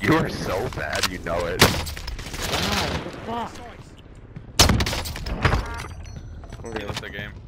You are so bad, you know it. Wow, what the fuck? He left the game.